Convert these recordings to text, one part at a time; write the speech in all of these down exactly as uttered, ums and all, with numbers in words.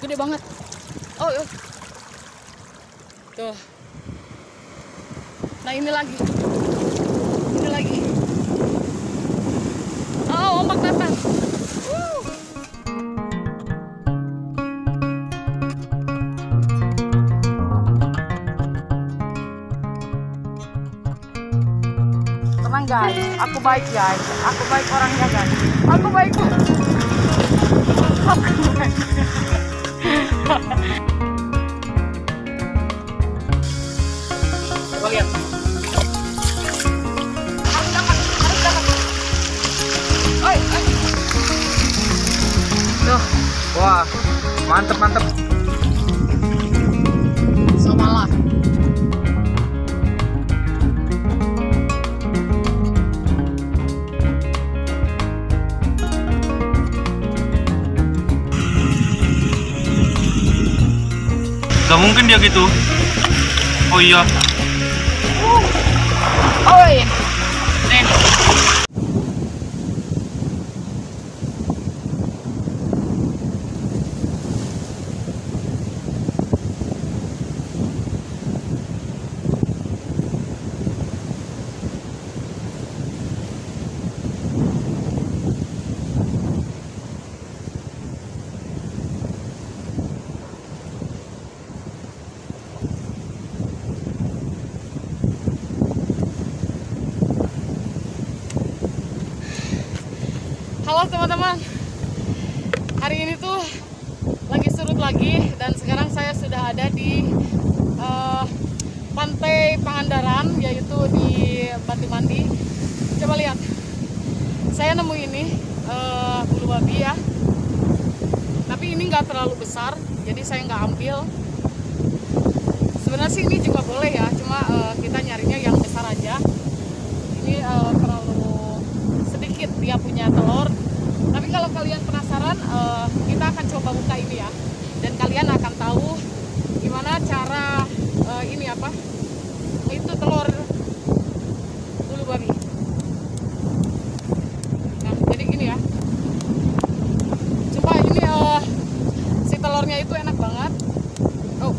Gede banget. Oh, oh. Tuh. Nah ini lagi. Ini lagi. Oh, ombak datang. Woo. Tenang guys, aku baik guys. Aku baik orangnya guys. Aku baik. Aku baik. Coba lihat. Harus dapat, harus dapat. Oi, oi. Tuh. Wah, mantep mantep. Samalah. Gak mungkin dia gitu. Oh iya. Oh iya. Nih. Halo teman-teman, hari ini tuh lagi surut lagi dan sekarang saya sudah ada di uh, Pantai Pangandaran, yaitu di Batu Mandi. Coba lihat, saya nemu ini uh, bulu babi ya, tapi ini nggak terlalu besar, jadi saya nggak ambil. Sebenarnya sih ini juga boleh ya, cuma uh, kita nyarinya yang besar aja. Ini uh, terlalu sedikit dia punya telur. Tapi kalau kalian penasaran, uh, kita akan coba buka ini ya, dan kalian akan tahu gimana cara uh, ini apa itu telur bulu babi. Nah jadi gini ya, coba ini uh, si telurnya itu enak banget. Oh,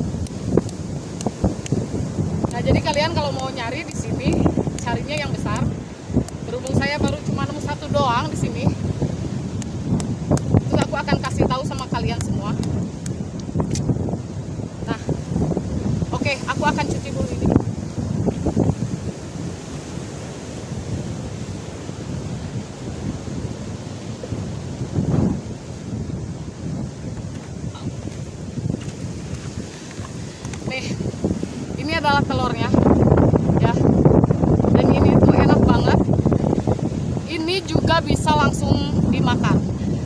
nah jadi kalian kalau mau nyari di sini carinya yang besar. Berhubung saya baru cuma nemu satu doang di sini, terus aku akan kasih tahu sama kalian semua. Nah, oke, okay, aku akan cuci dulu ini. Nih, ini adalah telurnya, ya. Dan ini tuh enak banget. Ini juga bisa langsung dimakan.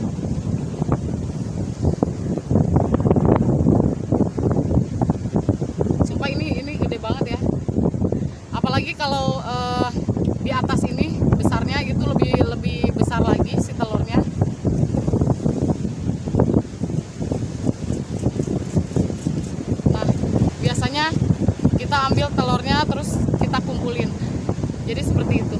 Sumpah ini ini gede banget ya. Apalagi kalau uh, di atas ini besarnya itu lebih lebih besar lagi si telurnya. Nah, biasanya kita ambil telurnya terus kita kumpulin. Jadi seperti itu.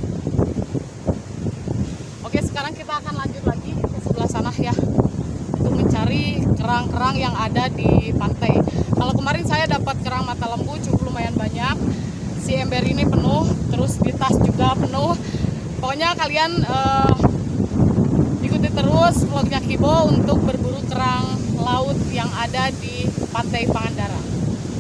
Oke, sekarang kita akan lanjut lagi ke sebelah sana ya, untuk mencari kerang-kerang yang ada di pantai. Kalau kemarin saya dapat kerang mata lembu cukup lumayan banyak. Si ember ini penuh, terus di tas juga penuh. Pokoknya kalian uh, ikuti terus vlognya Kibo untuk berburu kerang laut yang ada di Pantai Pangandaran.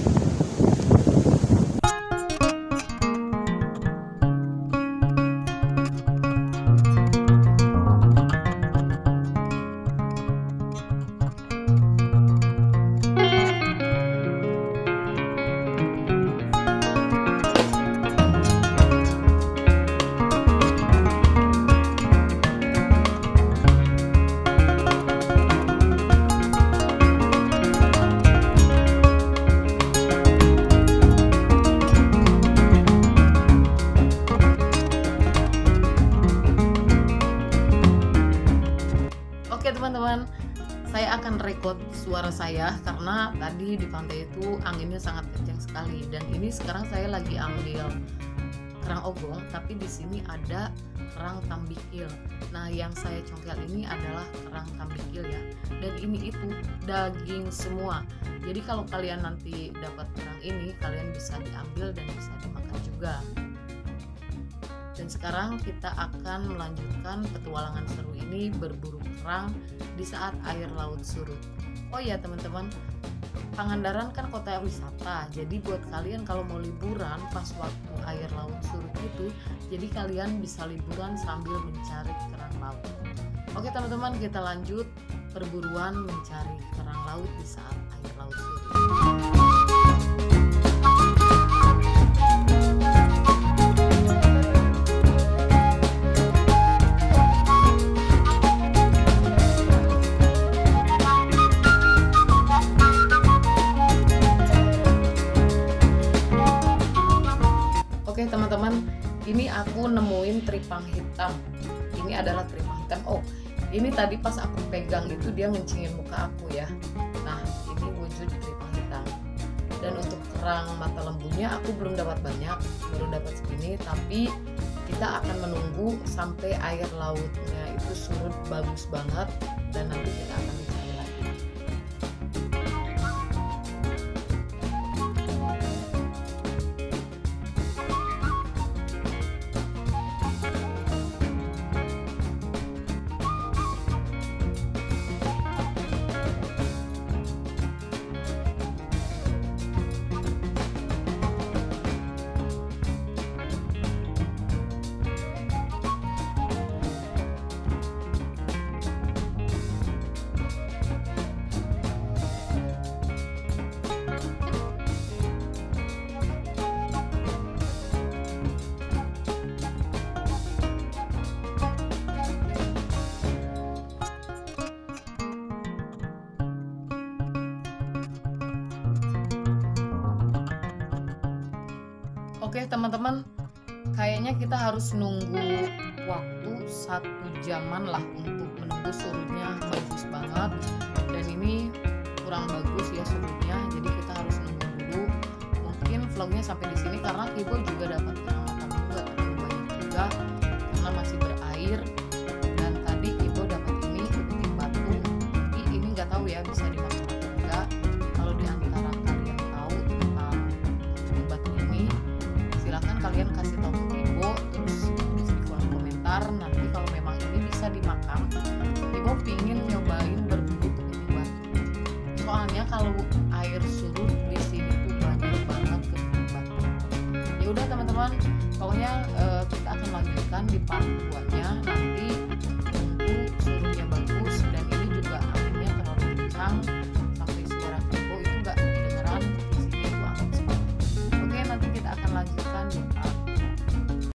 Teman-teman, saya akan record suara saya karena tadi di pantai itu anginnya sangat kencang sekali, dan ini sekarang saya lagi ambil kerang ogong, tapi di sini ada kerang tambikil. Nah, yang saya congkel ini adalah kerang tambikil ya. Dan ini itu daging semua. Jadi kalau kalian nanti dapat kerang ini, kalian bisa diambil dan bisa dimakan juga. Dan sekarang kita akan melanjutkan petualangan seru ini berburu kerang di saat air laut surut. Oh ya teman-teman, Pangandaran kan kota wisata, jadi buat kalian kalau mau liburan pas waktu air laut surut itu, jadi kalian bisa liburan sambil mencari kerang laut. Oke teman-teman, kita lanjut perburuan mencari kerang laut di saat air laut surut. Oke teman-teman, ini aku nemuin tripang hitam. Ini adalah tripang hitam. Oh, ini tadi pas aku pegang itu dia ngencingin muka aku ya. Nah, ini wujud tripang hitam. Dan untuk kerang mata lembunya aku belum dapat banyak, baru dapat segini. Tapi kita akan menunggu sampai air lautnya itu surut bagus banget dan nanti kita akan mencari lagi. Oke teman-teman, kayaknya kita harus nunggu waktu satu jaman lah untuk menunggu surutnya. Bagus banget, dan ini kurang bagus ya surutnya, jadi kita harus nunggu dulu. Mungkin vlognya sampai di sini karena Kibo juga dapat kerang mata lembu gak terlalu banyak juga karena masih berair. Dan tadi Kibo dapat ini kepiting batu, tapi ini nggak tahu ya bisa dimakan atau enggak. Kalau di antara kalian tahu tentang kepiting batu ini, silahkan kalian kasih tahu ke Kibo, terus tulis di kolom komentar. Nanti kalau memang ini bisa dimakan, Kibo pingin nyobain berburu kepiting batu. Soalnya kalau air surut di sini tuh banyak banget kepiting batu. Ya udah teman-teman, pokoknya uh, kita